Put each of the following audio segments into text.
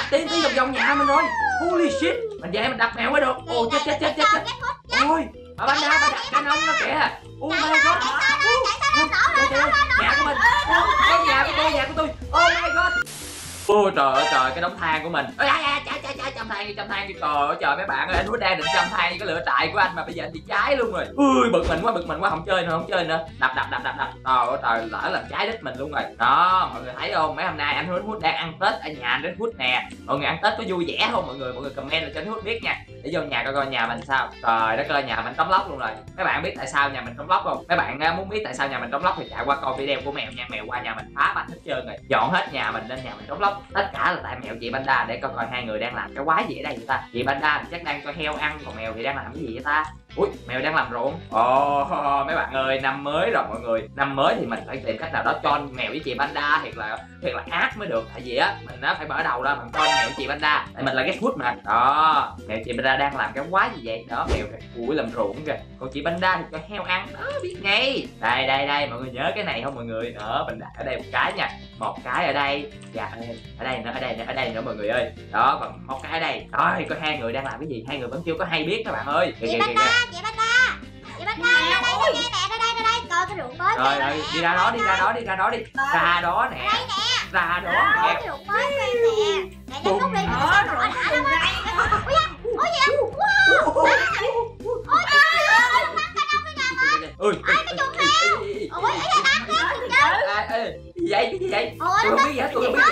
TNT vòng vòng nhà mình rồi. Holy shit, mình về mình đập mèo mới được. Ồ chết. Ôi, bà Panda bà đặt canon nó kìa. Oh my god. Nhà của mình. Nhà của tôi. Oh my god. Ôi trời cái đống than của mình. Chăm than trời ơi trời mấy bạn ơi, anh Hút đang định chăm than cái lửa trại của anh mà bây giờ anh bị cháy luôn rồi. Ui bực mình quá không chơi nữa. Đập. Trời lỡ làm cháy đít mình luôn rồi. Đó, mọi người thấy không? Mấy hôm nay anh Hút đang ăn Tết ở nhà anh Hút nè. Mọi người ăn Tết có vui vẻ không mọi người? Mọi người comment lại cho anh Hút biết nha. Để vô nhà coi nhà mình sao. Trời đất ơi nhà mình trống lóc luôn rồi. Mấy bạn biết tại sao nhà mình trống lóc không? Mấy bạn muốn biết tại sao nhà mình trống lóc thì chạy qua coi video của mèo nha. Mèo qua nhà mình phá banh hết trơn rồi. Dọn hết nhà mình nên nhà mình trống lóc. Tất cả là tại mèo chị Panda. Để coi hai người đang làm cái quái gì ở đây vậy ta. Chị Panda chắc đang cho heo ăn, còn mèo thì đang làm cái gì vậy ta? Ui mèo đang làm ruộng. Mấy bạn ơi, năm mới rồi mọi người. Năm mới thì mình phải tìm cách nào đó cho mèo với chị Panda thiệt là ác mới được. Tại vì á mình nó phải mở đầu ra mình cho mèo với chị Panda. Tại mình là cái food mà. Đó, mèo chị Panda đang làm cái quái gì vậy? Đó, mèo ui làm ruộng kìa. Còn chị Panda thì cho heo ăn. Đó, biết ngay. Đây, mọi người nhớ cái này không mọi người? Đó, mình đặt ở đây một cái nha. Một cái ở đây. Dạ, ở đây nữa mọi người ơi. Đó, và một cái ở đây. Rồi, có hai người đang làm cái gì? Hai người vẫn chưa có hay biết các bạn ơi. Chị Panda ra đây coi cái ruộng mới. Rồi, đi ra đó đi. Ra đó nè. Ra đó nè. Cái ruộng mới nè. Nè nhấn nút đi. Ôi đã lắm á. Ôi gì vậy? Ôi trời ơi, bắn cái đông đi nè mà. Ai cái chuột heo. Ôi ở đây bắn cái gì vậy? Tôi không biết gì hết.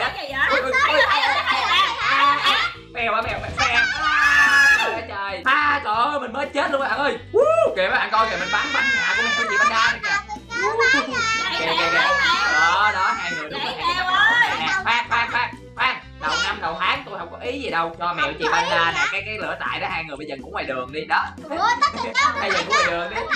Mèo. Trời. Trời ơi mình mới chết luôn các bạn ơi. Kìa các bạn coi kìa, mình bắn nhà của mình chị Panda này kìa. Đó hai người đúng rồi. Khoan. Đầu năm đầu tháng tôi không có ý gì đâu, cho mèo chị Panda nè cái lửa trại đó, hai người bây giờ ngủ ngoài đường đi đó. Hai giờ ngủ ngoài đường đi.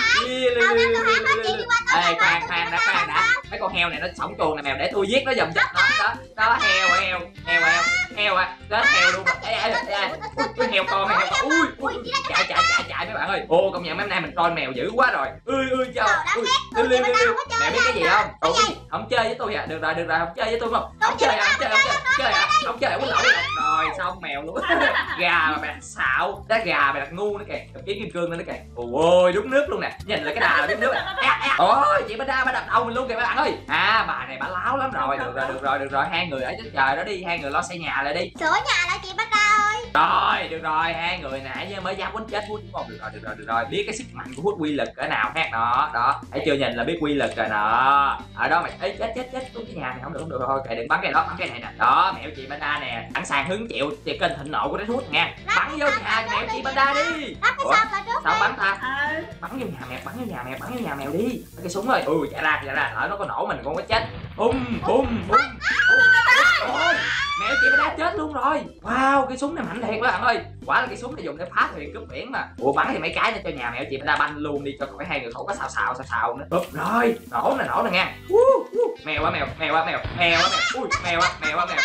Ê khoan đã. Mấy con heo này nó sống chuồng này mèo, để tôi giết nó giùm cho nó. Đó heo à. Chết heo luôn rồi. Ui heo con. Ui chạy mấy bạn ơi. Ô công nhận mấy hôm nay mình coi mèo dữ quá rồi. Trời. Liêu. Mẹ biết cái gì không? Không chơi với tôi à? Được rồi, không chơi với tôi không? Không chơi quýnh lỗi rồi xong mèo luôn. Gà mà mày đặt xạo, đá gà mày đặt ngu nữa kìa, cầm kiếm kim cương nữa kìa. Ôi đúng nước luôn nè, nhìn lại cái đà là đúng nước. Ôi chị Panda bà đập đầu mình luôn kìa các bạn ơi. Bà này bà láo lắm rồi. Được rồi, hai người ở trên trời đó đi, hai người lo xây nhà lại đi. Sửa nhà lại chị Panda ơi. Rồi được rồi, hai người nãy giờ mới dám quýnh chết Hút đúng không? Được rồi, biết cái sức mạnh của Hút quy lực cỡ nào khác đó. Thấy chưa, nhìn là biết quy lực rồi đó. Ở đó mày ấy chết cái nhà này không được thôi, kệ đừng bắn cái đó, bắn cái này nè. Đó mèo chị Panda nè, sẵn sàng hứng chịu thì kênh thịnh nộ của nó Hút nha. Bắn vô nhà mèo chị Panda đi. Sao bắn ta? Bắn vô nhà mèo đi. Cái súng ơi. Chạy ra, lỡ nó có nổ mình con có chết. Bum. Ôi, mèo chị Panda chết luôn rồi. Wow, cái súng này mạnh thiệt các bạn ơi. Quả là cái súng này dùng để phá thuyền cướp biển mà. Bắn thì mấy cái nữa cho nhà mèo chị Panda banh luôn đi, cho khỏi hai người không có xào nữa. Rồi, nổ nè nha. Mèo á. Ui, mèo á.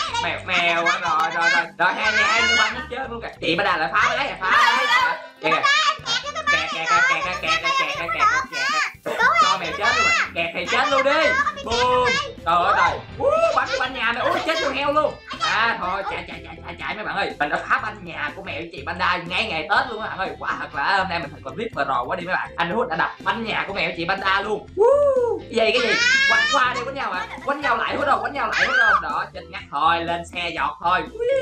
Rồi hai người bắn chết luôn kìa. Chị Panda lại phá đấy. Kìa. Cho mèo chết luôn mà. Kẹt thì chết luôn đi. Boom. Trời. Bắn nhà mày. Ui chết con heo luôn. Thôi chạy mấy bạn ơi. Mình đã phá banh nhà của mèo chị Panda ngay ngày Tết luôn các bạn ơi. Quả thật là hôm nay mình thật là clip và rồi quá đi mấy bạn. Anh Hút đã đập banh nhà của mèo chị Panda luôn. Cái gì? Quanh qua đi, quánh nhau mà. Quánh nhau lại hết không? Đó, chết ngắt thôi, lên xe giọt thôi.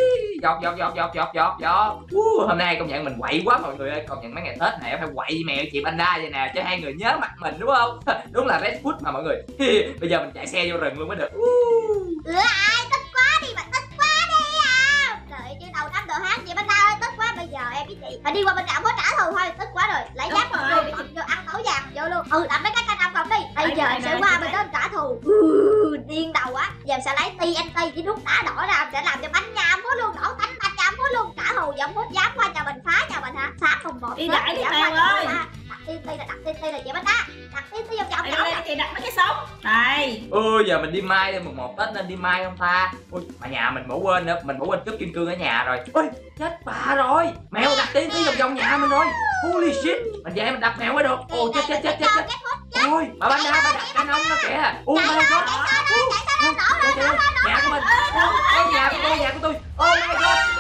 Giọt. Hôm nay công nhận mình quậy quá mọi người ơi. Công nhận mấy ngày Tết này phải quậy mèo chị Panda vậy nè, cho hai người nhớ mặt mình đúng không? Đúng là Red Food mà mọi người. Bây giờ mình chạy xe vô rừng luôn mới được. Ai thích quá đi mà thích quá đi à. Trời chứ đầu năm đầu tháng chị Panda ơi, tức quá. Bây giờ em với chị phải đi qua bên cạnh có trả thù thôi, tức quá rồi. Lấy giáp một người bị chị vô ăn tối vàng vô luôn. Làm mấy cái canh không đi. Bây giờ em sẽ qua bên đó trả thù. Điên đầu á. Giờ em sẽ lấy TNT với nước đá đỏ ra, em sẽ làm cho bánh nhà phố luôn, đổ bánh nhà phố luôn. Trả thù giọng Hút dám qua nhà mình phá nhà mình hả? Sát cùng một. Đi đãi đi mèo ơi. Đặt TNT là chị Panda. Đặt TNT vòng thì đặt mấy cái sống. Đây. Giờ mình đi mai đây, mùng 1 Tết nên đi mai không ta? Mà nhà mình bỏ quên nữa, mình bỏ quên cướp kim cương ở nhà rồi. Ôi chết bà rồi, mèo đặt TNT vòng nhà mình rồi. Holy shit, mình về mình đập mèo mới được. Chết. Ôi bà Panda bà đặt canon nó kìa. Oh my god. Nhà của mình. Nhà của tôi. Oh my god.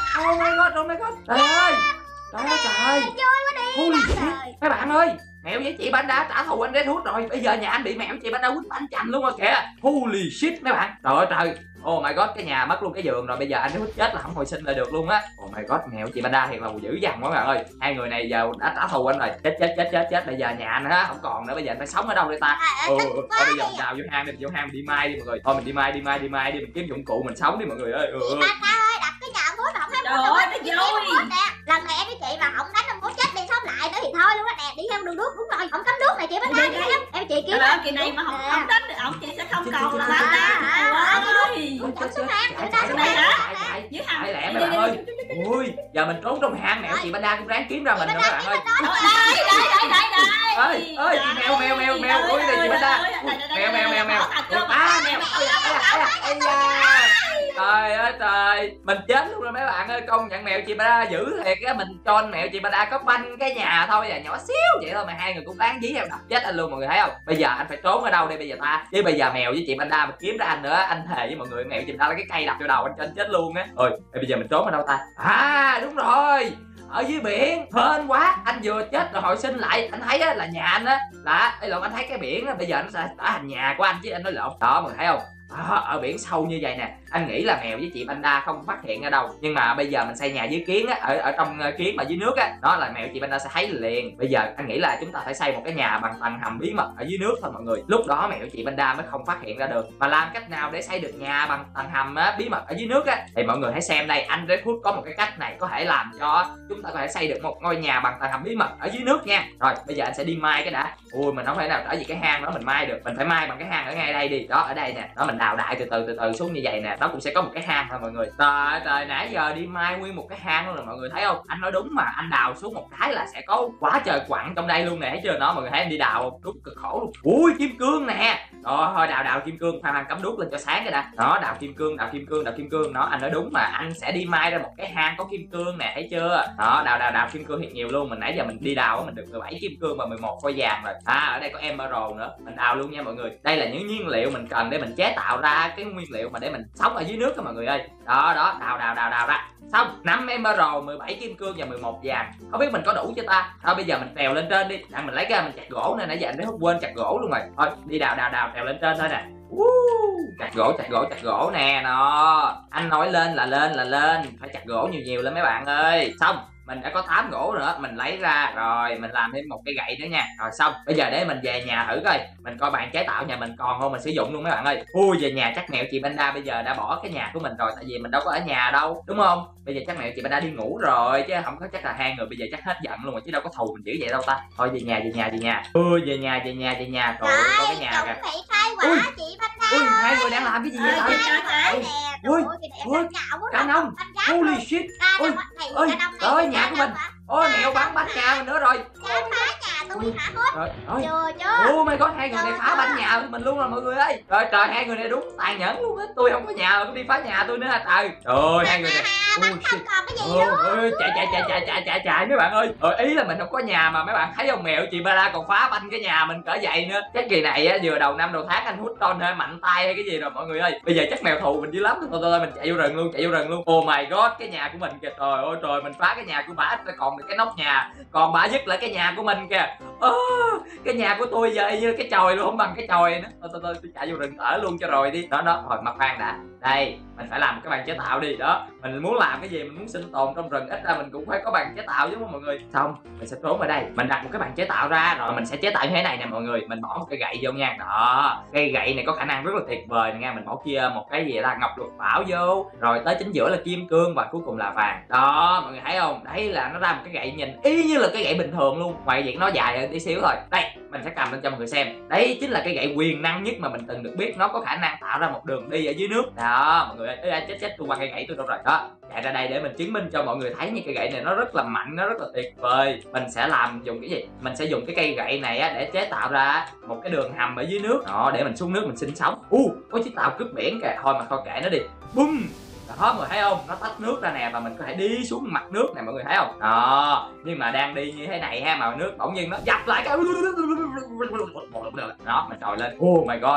my god. Trời ơi. Trời ơi trời. Vui quá đi. Holy shit. Mấy bạn ơi, mèo với chị Panda trả thù anh Red Hood rồi. Bây giờ nhà anh bị mèo chị Panda quýnh banh chành luôn rồi kìa. Holy shit mấy bạn. Trời ơi trời. Oh my god, cái nhà mất luôn cái giường rồi. Bây giờ anh Red Hood chết là không hồi sinh lại được luôn á. Oh my god, mèo chị Panda thiệt là dữ dằn quá các bạn ơi. Hai người này giờ đã trả thù anh rồi. Chết. Bây giờ nhà anh á không còn nữa. Bây giờ anh phải sống ở đâu đây ta? Thôi bây giờ mình đào vô hang đi, mình đi mai đi mọi người. Thôi mình đi mai đi, mình kiếm dụng cụ mình sống đi mọi người ơi. Chị Panda ơi, đập cái nhà ông Phú không thấy Trời ơi, nó vui. lần này em với chị mà không đánh ông Phú chết đi sống lại nữa thì thôi luôn á nè. Đi theo đường nước, đúng rồi, không cấm nước này chị Panda đi em. Em chị kiếm Kỳ này mà không đánh được ổng chị sẽ không còn là Panda. Chạy lẹ mấy bạn ơi. Ui, giờ mình trốn trong hang, mèo chị Panda cũng ráng kiếm ra mình nữa các bạn ơi. Đây. Ơi, mèo. Ui đây chị Panda. Mèo. À mèo. Trời ơi trời, mình chết luôn rồi mấy bạn ơi. Công nhận mèo chị Panda dữ thiệt á. Mình cho anh mèo chị Panda có banh cái nhà thôi à, nhỏ xíu vậy thôi mà hai người cũng đáng dí em đập chết anh luôn mọi người thấy không. Bây giờ anh phải trốn ở đâu đây bây giờ ta? Chứ bây giờ mèo với chị Panda mà kiếm ra anh nữa, anh thề với mọi người mèo chị Panda lấy cái cây đập vô đầu anh cho anh chết luôn á. Ôi bây giờ mình trốn ở đâu ta? À đúng rồi, ở dưới biển. Hên quá, anh vừa chết rồi hồi sinh lại. Anh thấy á là nhà anh á là anh thấy cái biển á, bây giờ nó sẽ trở thành nhà của anh chứ anh nói lộn. Đó mọi người thấy không? Ở biển sâu như vậy nè, anh nghĩ là mèo với chị Panda không phát hiện ở đâu. Nhưng mà bây giờ mình xây nhà dưới kiến á, ở trong kiến mà dưới nước á, đó là mèo chị Panda sẽ thấy liền. Bây giờ anh nghĩ là chúng ta phải xây một cái nhà bằng tầng hầm bí mật ở dưới nước thôi mọi người. Lúc đó mèo chị Panda mới không phát hiện ra được. Mà làm cách nào để xây được nhà bằng tầng hầm á, bí mật ở dưới nước á, thì mọi người hãy xem đây. Anh Red Hood có một cái cách này có thể làm cho chúng ta có thể xây được một ngôi nhà bằng tầng hầm bí mật ở dưới nước nha. Rồi bây giờ anh sẽ đi mai cái đã. Ui mình không thể nào trở về cái hang đó mình mai được. Mình phải mai bằng cái hang ở ngay đây đi. Đó ở đây nè, đó mình đào đại từ từ xuống như vậy nè, nó cũng sẽ có một cái hang thôi mọi người. Trời nãy giờ đi mai nguyên một cái hang luôn rồi mọi người thấy không? Anh nói đúng mà, anh đào xuống một cái là sẽ có quá trời quặng trong đây luôn nè, thấy chưa? Nó mọi người thấy anh đi đào không? Đúng cực khổ luôn. Ui kim cương nè. Rồi thôi đào kim cương, khoan cắm đuốc lên cho sáng cái đã. Đó đào kim cương. Nó anh nói đúng mà, anh sẽ đi mai ra một cái hang có kim cương nè, thấy chưa? Đó đào kim cương thiệt nhiều luôn. Mình nãy giờ mình đi đào mình được 17 kim cương và 11 phôi vàng rồi. Ở đây có emerald nữa, mình đào luôn nha mọi người. Đây là những nhiên liệu mình cần để mình chế tạo ra cái nguyên liệu mà để mình sống ở dưới nước đó mọi người ơi. Đó đào ra xong 5 emerald, 17 kim cương và 11 vàng. Không biết mình có đủ chưa ta? Thôi bây giờ mình trèo lên trên đi. Đặng mình lấy cái mình chặt gỗ nè, nãy giờ anh đã quên chặt gỗ luôn rồi. Thôi đi đào trèo lên trên thôi nè. Chặt gỗ nè. Nó anh nói lên là lên, phải chặt gỗ nhiều lên mấy bạn ơi. Xong mình đã có 8 gỗ nữa, mình lấy ra rồi mình làm thêm một cái gậy nữa nha. Rồi xong bây giờ để mình về nhà thử coi, mình coi bàn chế tạo nhà mình còn không mình sử dụng luôn mấy bạn ơi. Ui về nhà chắc mèo chị Panda bây giờ đã bỏ cái nhà của mình rồi, tại vì mình đâu có ở nhà đâu đúng không? Bây giờ chắc mèo chị Panda đi ngủ rồi chứ không có, chắc là hai người bây giờ chắc hết giận luôn rồi chứ đâu có thù mình dữ vậy đâu ta. Thôi về nhà. Ui về nhà rồi có cái nhà kìa. Ui chị Panda. Ui hai người đang làm cái gì vậy ta? Ui cá nông. Holy shit. Ôi trời nhà của mình. Ôi mèo bắn bánh nhà mình nữa rồi. Dám phá nhà tôi hả Hút? Chưa. Oh my god, hai người này phá bánh nhà mình luôn rồi mọi người ơi. Trời hai người này đúng tàn nhẫn luôn á. Tôi không có nhà mà cũng đi phá nhà tôi nữa hả trời. Trời hai người này. Không còn cái gì luôn. Chạy mấy bạn ơi. Ý là mình không có nhà mà mấy bạn thấy không, mèo chị Panda còn phá banh cái nhà mình cỡ vậy nữa. Chắc kỳ này á vừa đầu năm đầu tháng anh Hút Ton hơi mạnh tay hay cái gì rồi mọi người ơi. Bây giờ chắc mèo thù mình dữ lắm. Thôi mình chạy vô rừng luôn. Oh my god, cái nhà của mình kìa. Trời ơi trời, mình phá cái nhà của bả còn được cái nóc nhà, còn bả dứt lại cái nhà của mình kìa. Cái nhà của tôi giờ như cái chòi luôn, không bằng cái chòi nữa. Tôi chạy vô rừng ở luôn cho rồi đi. Đó hồi mặt khoan đã. Đây mình phải làm cái bàn chế tạo đi. Đó mình muốn làm cái gì, mình muốn sinh tồn trong rừng, ít ra mình cũng phải có bàn chế tạo chứ mọi người. Xong mình sẽ trốn ở đây, mình đặt một cái bàn chế tạo ra rồi mình sẽ chế tạo như thế này nè mọi người. Mình bỏ một cái gậy vô nha. Đó cây gậy này có khả năng rất là tuyệt vời nha. Mình bỏ kia một cái gì là ngọc lục bảo vô, rồi tới chính giữa là kim cương và cuối cùng là vàng. Đó mọi người thấy không, đấy là nó ra một cái gậy nhìn y như là cái gậy bình thường luôn, ngoài việc nó dài hơn tí xíu thôi. Đây mình sẽ cầm lên cho mọi người xem. Đấy chính là cái gậy quyền năng nhất mà mình từng được biết, nó có khả năng tạo ra một đường đi ở dưới nước. Đó mọi người ơi, chết tôi qua cây gậy tôi đâu rồi. Đó chạy ra đây để mình chứng minh cho mọi người thấy như cây gậy này nó rất là mạnh, nó rất là tuyệt vời. Mình sẽ dùng cái gì, mình sẽ dùng cái cây gậy này á để chế tạo ra một cái đường hầm ở dưới nước. Đó để mình xuống nước mình sinh sống. Có chế tạo cướp biển kìa, thôi mà thôi kệ nó đi. Bum. Đó mọi người thấy không, nó tách nước ra nè và mình có thể đi xuống mặt nước nè mọi người thấy không. Đó nhưng mà đang đi như thế này ha, mà nước bỗng nhiên nó dập lại cái. Đó mình trồi lên. Oh my god,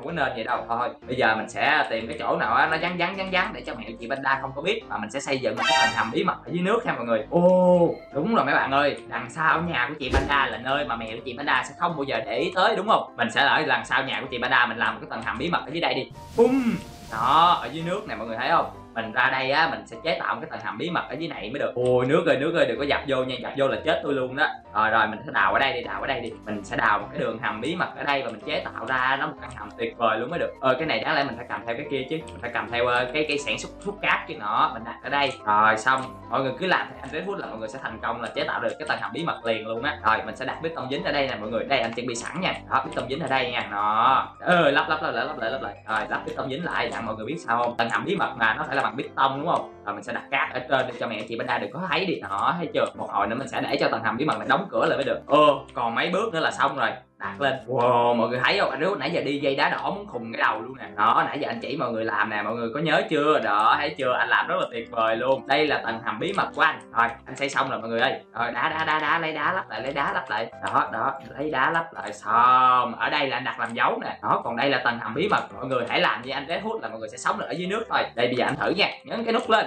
không có nên vậy đâu. Thôi bây giờ mình sẽ tìm cái chỗ nào nó vắng để cho mẹ chị Panda không có biết, và mình sẽ xây dựng một cái tầng hầm bí mật ở dưới nước nha mọi người. Ô đúng rồi mấy bạn ơi, đằng sau nhà của chị Panda là nơi mà mẹ của chị Panda sẽ không bao giờ để ý tới đúng không? Mình sẽ ở đằng sau nhà của chị Panda mình làm một cái tầng hầm bí mật ở dưới đây đi. Bum. Đó, ở dưới nước này mọi người thấy không? Mình ra đây á, mình sẽ chế tạo một cái tầng hầm bí mật ở dưới này mới được. Ôi nước ơi đừng có dập vô nha, dập vô là chết tôi luôn đó. Rồi mình sẽ đào ở đây đi, mình sẽ đào một cái đường hầm bí mật ở đây và mình chế tạo ra nó một căn hầm tuyệt vời luôn mới được. Cái này đáng lẽ mình phải cầm theo cái kia chứ, mình phải cầm theo cái sản xuất thuốc cát chứ nó, mình đặt ở đây. Rồi xong, mọi người cứ làm theo anh Red Hood là mọi người sẽ thành công là chế tạo được cái tầng hầm bí mật liền luôn á. Rồi mình sẽ đặt bê tông dính ở đây nè mọi người, đây anh chuẩn bị sẵn nha. Đó, bê tông dính ở đây nha, nó lắp lại. Rồi lắp bê tông dính lại, mọi người biết sao không? Tầng hầm bí mật mà nó phải là bằng bê tông đúng không? Rồi mình sẽ đặt cát ở trên để cho mẹ chị Panda đừng có thấy đi, nó thấy chưa? Một hồi nữa mình sẽ để cho tầng hầm bí mật này đóng cửa lại mới được. Còn mấy bước nữa là xong rồi. Đặt lên. Wow, mọi người thấy không? Anh Red nãy giờ đi dây đá đỏ muốn khùng cái đầu luôn nè. Đó, nãy giờ anh chỉ mọi người làm nè, mọi người có nhớ chưa? Đó, thấy chưa? Anh làm rất là tuyệt vời luôn. Đây là tầng hầm bí mật của anh. Rồi, anh xây xong rồi mọi người ơi. Rồi, đá lấy đá lắp lại. Đó, lấy đá lắp lại xong. Ở đây là anh đặt làm dấu nè. Đó, còn đây là tầng hầm bí mật. Mọi người hãy làm như anh Red Hood là mọi người sẽ sống được ở dưới nước thôi. Đây bây giờ anh thử nha. Nhấn cái nút lên.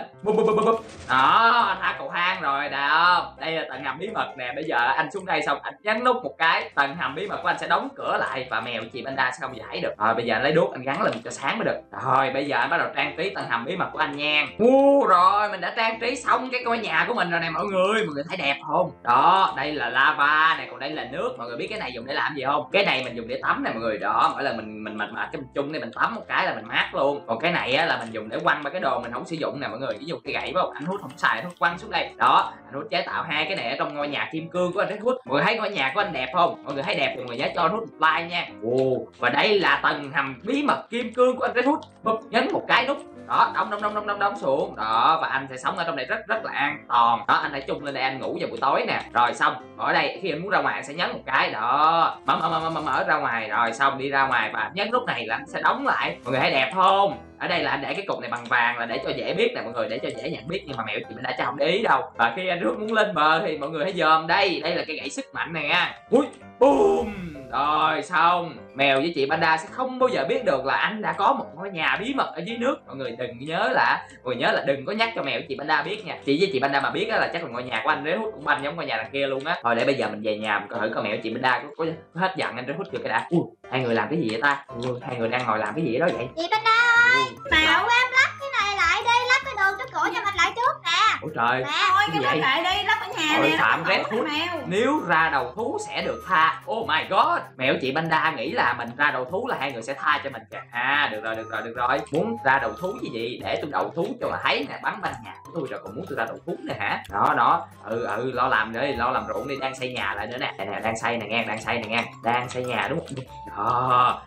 Đó, tha cầu thang rồi. Đó, đây là tầng hầm bí mật nè. Bây giờ anh xuống đây xong anh nhấn nút một cái, tầng hầm bí mật của anh sẽ đóng cửa lại và mèo chị Panda sẽ không giải được. Rồi bây giờ anh lấy đuốc anh gắn lên cho sáng mới được. Rồi bây giờ anh bắt đầu trang trí tầng hầm bí mật của anh nha. Rồi mình đã trang trí xong cái ngôi nhà của mình rồi nè mọi người thấy đẹp không? Đó, đây là lava này, còn đây là nước. Mọi người biết cái này dùng để làm gì không? Cái này mình dùng để tắm nè mọi người. Đó, mỗi lần mình cái mình chung này mình tắm một cái là mình mát luôn. Còn cái này á là mình dùng để quăng ba cái đồ mình không sử dụng nè mọi người. Ví dụ cái gậy phải không? Anh Hút không xài, Hút quăng xuống đây. Đó, anh Hút chế tạo hai cái này ở trong ngôi nhà kim cương của anh Red Hood. Mọi người thấy ngôi nhà của anh đẹp không? Mọi người thấy đẹp thì mọi người nhớ cho anh Hút một like nha. Và đây là tầng hầm bí mật kim cương của anh Red Hood. Nhấn một cái nút. Đó, đóng xuống. Đó, và anh sẽ sống ở trong này rất là an toàn. Đó, anh hãy chung lên đây anh ngủ vào buổi tối nè. Rồi xong, ở đây khi anh muốn ra ngoài anh sẽ nhấn một cái. Đó, mở ra ngoài. Rồi xong đi ra ngoài và nhấn nút này là anh sẽ đóng lại. Mọi người thấy đẹp không? Ở đây là anh để cái cục này bằng vàng là để cho dễ biết nè mọi người, để cho dễ nhận biết, nhưng mà mẹo chị mình đã cho không để ý đâu. Và khi anh Red muốn lên bờ thì mọi người hãy dòm đây là cái gậy sức mạnh này nha. Boom. Rồi xong, mèo với chị Panda sẽ không bao giờ biết được là anh đã có một ngôi nhà bí mật ở dưới nước. Mọi người nhớ là đừng có nhắc cho mèo với chị Panda biết nha. Chị với chị Panda mà biết là chắc là ngôi nhà của anh Red Hood cũng banh giống ngôi nhà đằng kia luôn á. Thôi để bây giờ mình về nhà mình coi thử coi mèo với chị Panda có hết giận anh Red Hood chưa cái đã. Hai người làm cái gì vậy ta? Hai người đang ngồi làm cái gì đó vậy? Chị Panda ơi, nào em lắp cái này lại đi, lắp cái đường trước cửa cho mình lại trước nè. Ôi trời, thôi cái đó lại đi, lắp ở nhà nè. Phạm Red Hood nếu ra đầu thú sẽ được tha. Oh my god, mẹo chị Panda nghĩ là mình ra đầu thú là hai người sẽ tha cho mình kìa. Được rồi, muốn ra đầu thú gì để tôi đầu thú cho mà thấy nè, bắn banh nhà của tôi rồi còn muốn tôi ra đầu thú nè hả? Đó, lo làm đi, lo làm ruộng đi, đang xây nhà lại nữa nè. Đây nè, đang xây nè nghe, đang xây nhà đúng không? Đó.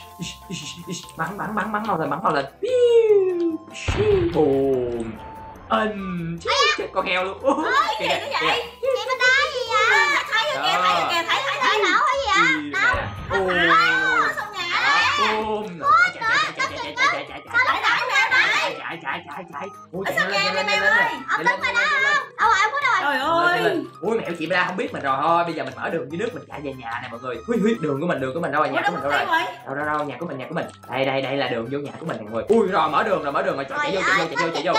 Bắn mau lên. Boom. Chết con heo luôn. Cái gì nó vậy? Chị Panda gì vậy? Thấy kìa, thấy nổ cái gì vậy? Đâu? Xong nhà đấy. Boom. Chạy. Sao nghe đây mèo ơi? Ông Tấn mày đó không? Đâu rồi, ông Phú đâu rồi? Trời ơi. Ui mẹo chị Panda không biết mình rồi. Thôi bây giờ mình mở đường dưới nước mình chạy về nhà nè mọi người. Đường của mình đâu rồi? Nhà của mình đâu rồi? Đâu nhà của mình. Đây là đường vô nhà của mình nè mọi người. Ui rồi mở đường rồi chạy vô.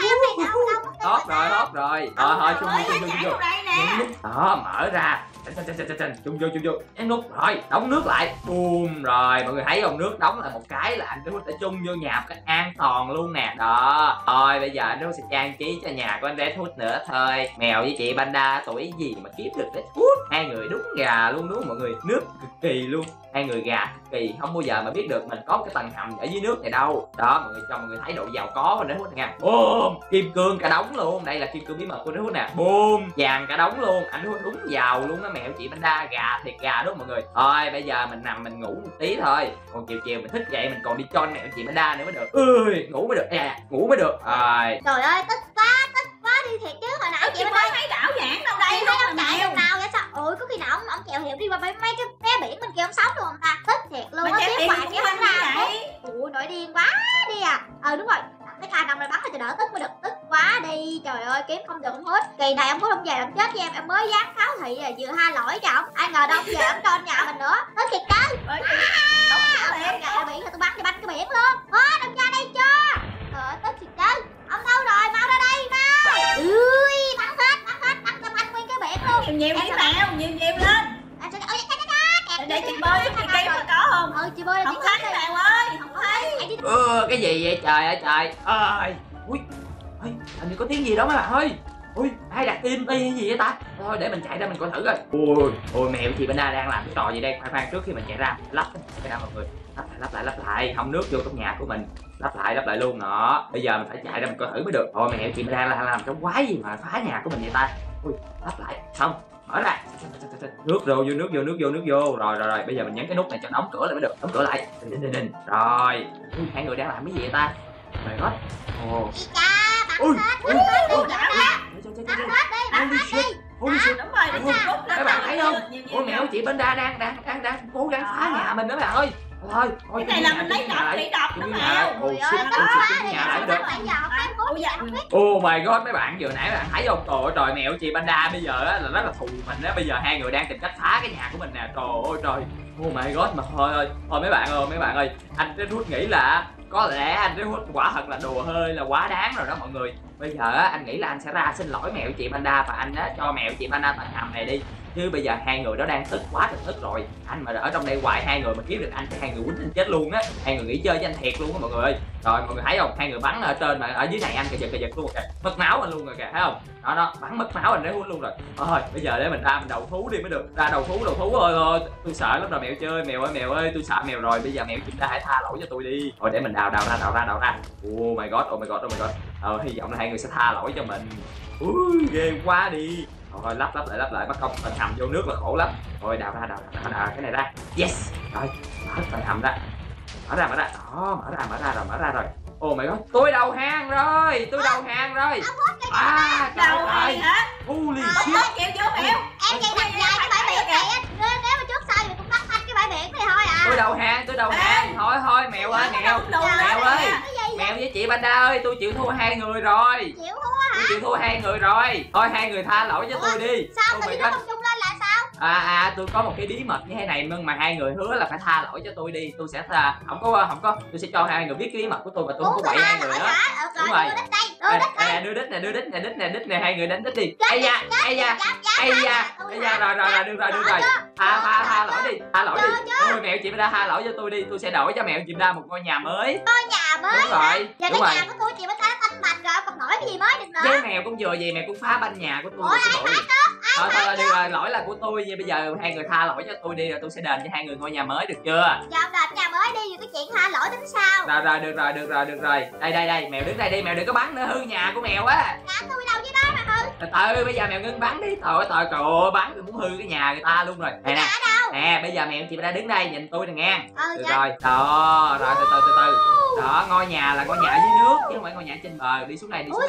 Hốt rồi. Thôi chung vô. Đó mở ra. Chung vô. Nhấn nút rồi, đóng nước lại. Boom rồi, mọi người thấy không? Nước đóng lại một cái là anh Red Hood sẽ chung vô nhà một cách an toàn luôn nè. Đó. Rồi bây giờ anh Red Hood sẽ trang trí cho nhà của anh Red Hood nữa thôi. Mèo với chị Panda tuổi gì mà kiếm được Red Hood. Hai người đúng gà luôn đúng không mọi người? Nước cực kỳ luôn. Hai người gà cực kỳ, không bao giờ mà biết được mình có cái tầng hầm ở dưới nước này đâu. Đó mọi người cho mọi người thấy độ giàu có của Red Hood nha. Boom, kim cương cả đống luôn. Đây là kim cương bí mật của Red Hood nè. Boom, vàng cả đống luôn. Anh Red Hood đúng giàu luôn á. Mẹo chị Panda gà thiệt gà đúng không mọi người? Thôi bây giờ mình nằm mình ngủ một tí thôi. Còn chiều mình thức dậy mình còn đi cho mẹo chị Panda nữa mới được. Ngủ mới được. Rồi. Trời ơi, tức quá đi thiệt chứ. Hồi nãy chị Panda thấy đảo giảng đâu đây thấy ông chạy lúc nào vậy sao? Ôi có khi nào ông chèo hiệp đi qua mấy cái bé biển bên kia ông sống luôn không ta? Tức thiệt luôn á, tiếp quạt kéo hắn ra. Ui nổi điên quá đi à. Đúng rồi, cái ca đồng này bắn là cho đỡ tức mới được. Tức quá đi trời ơi kiếm không được không hết. Kỳ này ông có ông về làm chết với em mới dám cáo thị là vừa tha lỗi cho ông. Ai ngờ đâu về ông cho nhà mình nữa. Tới thiệt chứ. Đóng cửa liền. Gà biển là tôi bắn cho banh cái biển luôn. Đừng ra đây chưa. Tới thiệt chứ. Ông đâu rồi, mau ra đây mau. Ui, bắn cho banh nguyên cái biển luôn. Nhiều đi mèo, nhiều lên. Anh sẽ Để chị bơi chị kiếm có không? chị bơi Không thấy mèo ơi, không thấy. Cái gì vậy trời ơi trời ơi. Ui, hình như có tiếng gì đó mấy bạn ơi. Ui, ai đặt tim hay gì vậy ta? Thôi để mình chạy ra mình coi thử coi. Ôi mèo chị Banda đang làm cái trò gì đây? Khoan trước khi mình chạy ra lắp cái nào mọi người. Lắp lại, không nước vô trong nhà của mình. Lắp lại luôn đó. Bây giờ mình phải chạy ra mình coi thử mới được. Ôi mèo chị Banda làm cái quái gì mà phá nhà của mình vậy ta? Ui, lắp lại xong. Mở ra, nước vô rồi bây giờ mình nhấn cái nút này cho đóng cửa lại mới được, đóng cửa lại. Rồi hai người đang làm cái gì vậy ta? Mày hết Đúng rồi, các bạn thấy không? Ôi mèo chị Banda đang cố gắng phá nhà mình đó bạn ơi. Thôi cái này là mình lấy đọt bị đọt đó mèo. Oh my god mấy bạn, vừa nãy bạn thấy không? Trời mèo chị Banda bây giờ á là rất là thù mình á. Bây giờ hai người đang tìm cách phá cái nhà của mình nè. Trời ơi trời. Oh my god mà thôi mấy bạn ơi, anh Trinh Hút nghĩ là có lẽ anh Trinh Hút quả thật là đùa hơi là quá đáng rồi đó mọi người. Bây giờ á anh nghĩ là anh sẽ ra xin lỗi mèo chị Banda và anh á cho mèo chị Banda tận hầm này đi. Chứ bây giờ hai người đó đang tức quá trời tức rồi. Anh mà ở trong đây hoài hai người mà kiếm được anh thì hai người quýnh anh chết luôn á. Hai người nghỉ chơi với anh thiệt luôn á mọi người ơi. Rồi mọi người thấy không? Hai người bắn ở trên mà ở dưới này anh cà giật luôn kìa. Mất máu anh luôn rồi kìa, thấy không? Đó bắn mất máu anh để hút luôn rồi. Thôi bây giờ để mình ra mình đầu thú đi mới được. Ra đầu thú thôi. Tôi sợ lắm rồi mèo chơi. Mèo ơi tôi sợ mèo rồi. Bây giờ mèo chúng ta hãy tha lỗi cho tôi đi. Rồi để mình đào ra. Oh my god. Hy vọng là hai người sẽ tha lỗi cho mình. Ui ghê quá đi. Thôi lắp lại mất công tầng hầm vô nước là khổ lắm. Thôi đào ra cái này ra. Yes. Rồi mở tầng hầm ra. Mở ra. Đó mở ra rồi. Oh my god, tôi đầu hàng rồi. Đầu trời hả? Holy shit. Chịu vô mèo. Em chỉ đặt dài cái bãi biển này á. Nếu mà trước sau thì cũng bắt thanh cái bãi biển này thôi à. Tôi đầu hàng. Thôi mèo ơi. Mèo với chị Banda ơi, tôi chịu thua hai người rồi. Thôi hai người tha lỗi cho tôi đi. Sao tự nhiên nó không chung lên là sao? Tôi có một cái bí mật như thế này nhưng mà hai người hứa là phải tha lỗi cho tôi đi. Tôi sẽ không có tôi sẽ cho hai người biết cái bí mật của tôi và tôi không có quậy hai người nữa. Đúng rồi. Đưa đít này hai người đánh đít đi. Ây da. Rồi được rồi. Tha lỗi đi. Ôi mèo chị Banda tha lỗi cho tôi đi. Tôi sẽ đổi cho mèo chị Banda một ngôi nhà mới. Đúng rồi. Giờ cái nhà của tôi chị Banda tanh bạch rồi, còn đổi cái gì mới được nữa. Cái mèo cũng vừa gì mèo cũng phá banh nhà của tôi. Thôi được rồi, lỗi là của tôi. Bây giờ hai người tha lỗi cho tôi đi rồi tôi sẽ đền cho hai người ngôi nhà mới được chưa? Dạ ông đền nhà mới đi rồi cái chuyện tha lỗi tính sao? Rồi được rồi. Đây mèo đứng đây đi, mèo đừng có bắn nữa hư nhà của mèo á. Tôi đâu với đó mà hư. Từ từ bây giờ mèo ngưng bắn đi. Trời ơi bắn tôi muốn hư cái nhà người ta luôn rồi. Nè bây giờ mèo chị đã đứng đây nhìn tôi nè nghe. Được rồi. Đó rồi từ từ. Đó ngôi nhà là ngôi nhà ở dưới nước chứ không phải ngôi nhà trên bờ. Đi xuống đây. Đừng có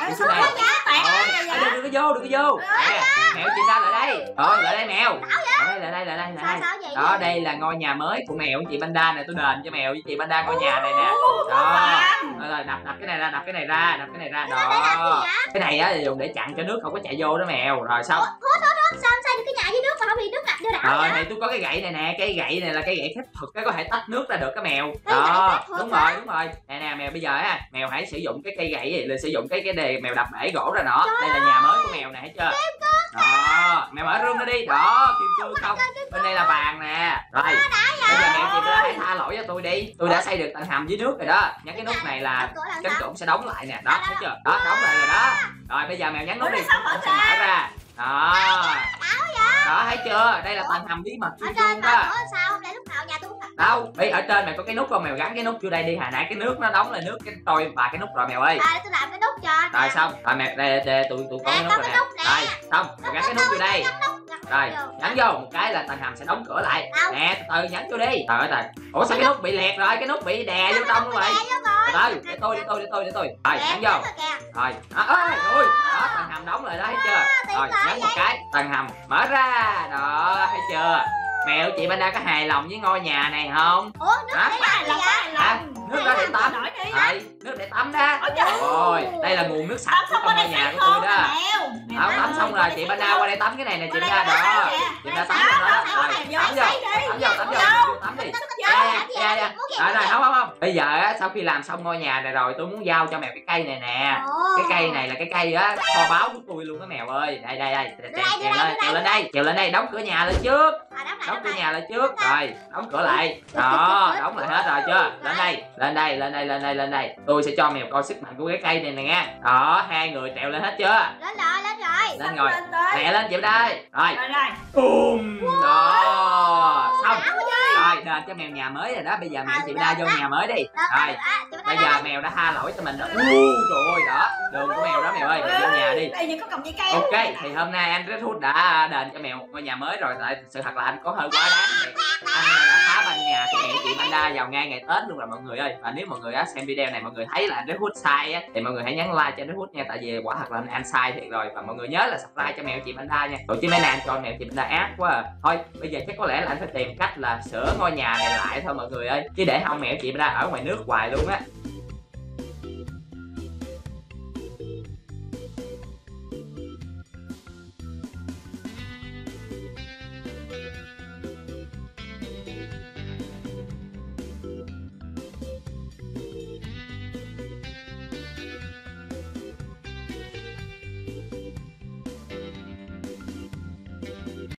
vô. Mèo chị ra lại đây. Lại đây mèo. Lại đây. Đó đây là ngôi nhà mới của mèo với chị Banda nè, tôi đền cho mèo với chị Banda ngôi nhà này nè. Đó. Rồi đập cái này ra. Đó. Cái này á dùng để chặn cho nước không có chạy vô đó mèo. Rồi xong. Sao xây được cái nhà dưới nước mà không bị nước ngập vô đảo? Này tôi có cái gậy này nè, cây gậy này là cây gậy phép thuật, cái có thể tách nước ra được cái mèo. Đó, đúng rồi. Nè mèo bây giờ á, mèo hãy sử dụng cái cây gậy này, là sử dụng cái đề mèo đập bể gỗ ra nó. Đây là nhà mới của mèo nè, thấy chưa? Đó, mèo mở room ra đi. Đó, kim cương không. Bên đây là vàng nè. Rồi. Bây giờ mèo chị hãy tha lỗi cho tôi đi. Tôi đã xây được tầng hầm dưới nước rồi đó. Nhấn cái nút này là cánh cửa sẽ đóng lại nè. Đó, thấy chưa? Đó, đóng lại rồi đó. Rồi bây giờ mèo nhấn nút đi, nó sẽ mở ra. Đó. Đó thấy chưa? Đây là tầng hầm bí mật chuyên chung đó. Sao? Để lúc nào nhà tôi đâu? Ở trên mày có cái nút không? Mèo gắn cái nút vô đây đi. Hồi nãy cái nước nó đóng là nước cái trôi và cái nút rồi mèo ơi. Tôi làm cái nút cho. Rồi xong. Rồi mèo đây tôi có cái nút rồi nè. Rồi, xong. Mèo gắn cái nút vô đây. Rồi, nhấn vô một cái là tầng hầm sẽ đóng cửa lại. Nè, từ từ nhấn vô đi. Trời ơi. Ủa sao cái nút bị liệt rồi? Cái nút bị đè vô trong luôn rồi. Từ để tôi. Rồi, nhấn vô. Rồi. Ôi, đó tầng hầm đóng lại đó thấy chưa? Rồi, nhấn một cái, tầng hầm mở ra. Đó, thấy chưa? mèo chị Panda có hài lòng với ngôi nhà này không? Ủa nước Hả? để làm gì vậy? Hả? Nước đó để tắm. Đổi đi. Nước để tắm đó. Ôi trời. Rồi, đây là nguồn nước sạch Tắm của xong trong qua ngôi đây nhà sấy của tôi khô đó. nè mèo. Tắm tắm xong rồi chị Panda qua đây tắm cái này nè chị Panda đó. Chị Panda tắm cho nó đó. Rồi, tắm vô. Tắm vô, tắm đi. Rồi, không. Bây giờ á, sau khi làm xong ngôi nhà này rồi tôi muốn giao cho mèo cái cây này nè. Cái cây này là cái cây á kho báu của tôi luôn đó mèo ơi. Đây. Trèo lên đây, đóng cửa nhà lên trước. Đóng cửa nhà lên trước. Rồi, đóng cửa lại. Đó, đóng lại hết rồi chưa? Lên đây. Tôi sẽ cho mèo coi sức mạnh của cái cây này nè nghe. Đó, hai người trèo lên hết chưa? Lên rồi. Lên ngồi. Lẹ lên chịu đây. Rồi. Rồi. Bùm. Đó. Xong. Rồi, đền cho mèo nhà mới rồi đó. Bây giờ mèo chị Panda vô nhà mới đi. Rồi. Bây giờ mèo đã tha lỗi cho mình rồi. Trời ơi, đó. Đường của mèo đó mèo ơi, mèo vô nhà đi. Đây có cầm dây cây. Ok, thì hôm nay anh Red Hood đã đền cho mèo ngôi nhà mới rồi. Tại sự thật là anh có hơi quá đáng thiệt. Anh đã phá ban nhà của mẹ chị Panda vào ngay ngày Tết luôn rồi mọi người ơi. Và nếu mọi người xem video này mọi người thấy là anh Red Hood sai á, thì mọi người hãy nhấn like cho anh Red Hood nha. Tại vì quả thật là anh sai thiệt rồi. Và mọi người nhớ là subscribe cho mèo chị Panda nha. Rồi chứ mấy nàng cho mèo chị Panda ác quá à. Thôi bây giờ chắc có lẽ là anh phải tìm cách là sửa ngôi nhà này lại thôi mọi người ơi. Chứ để không mèo chị Panda ở ngoài nước hoài luôn á.